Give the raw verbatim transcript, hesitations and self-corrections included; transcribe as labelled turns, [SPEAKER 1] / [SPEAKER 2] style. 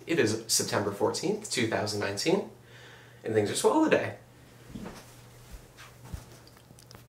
[SPEAKER 1] It is September fourteenth, two thousand nineteen, and things are swell today.